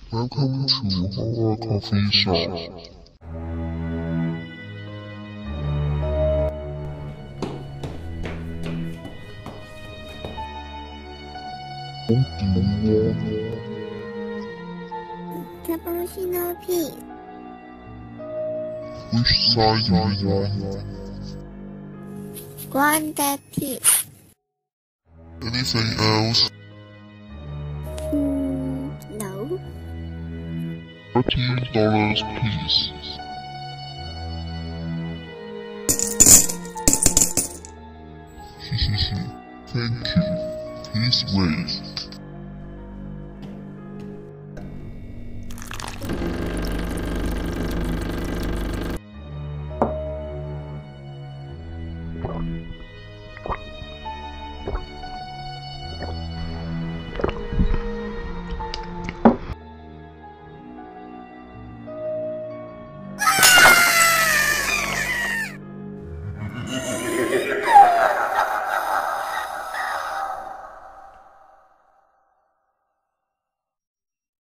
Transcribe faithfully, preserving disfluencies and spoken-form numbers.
Welcome to our coffee shop. What do you want? Cappuccino please. Which size do you want? Grande please. Anything else? Mm, no. Thirteen dollars, please. Thank you. Please wait.